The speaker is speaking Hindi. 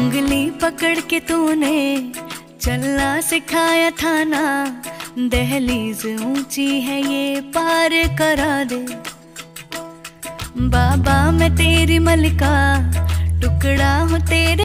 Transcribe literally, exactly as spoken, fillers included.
उंगली पकड़ के तूने चलना सिखाया था ना, दहलीज ऊंची है ये पार करा दे। बाबा मैं तेरी मलिका, टुकड़ा हूँ तेरे